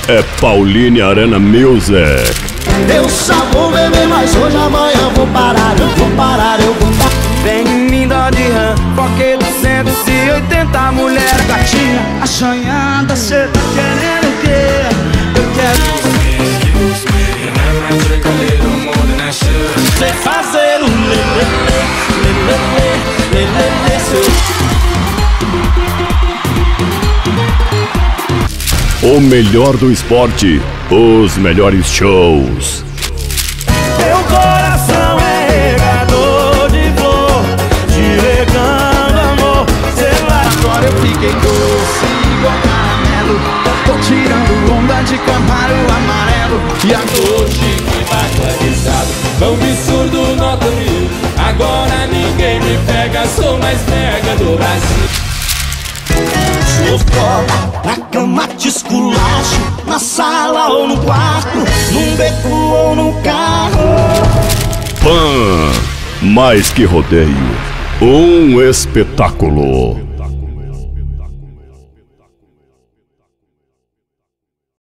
é Pauline Arena Music. Eu só vou beber, mas hoje amanhã eu vou parar, eu vou parar. Vem em mim, Dodge Ram, Fokker 280, mulher gatinha, assanhada, cê tá querendo o quê? Eu quero cê fazer o lelele, O melhor do esporte, os melhores shows. Meu coração é regador de flor, te regando amor. Sei lá, Agora eu fiquei doce igual caramelo. Tô tirando onda de Camaro amarelo. E a Hoje fui bagualizado, vamos surdo nota 1000. Agora ninguém me pega, sou mais mega do Brasil. fofoca, na cama te esculacho, na sala ou no quarto, num beco ou no carro. Pan, mais que rodeio, um espetáculo.